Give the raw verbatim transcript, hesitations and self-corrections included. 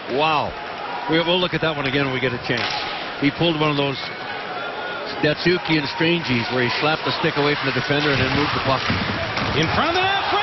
Wow. We, we'll look at that one again when we get a chance. He pulled one of those Datsuki and Strangies where he slapped the stick away from the defender and then moved the puck. In front of the net.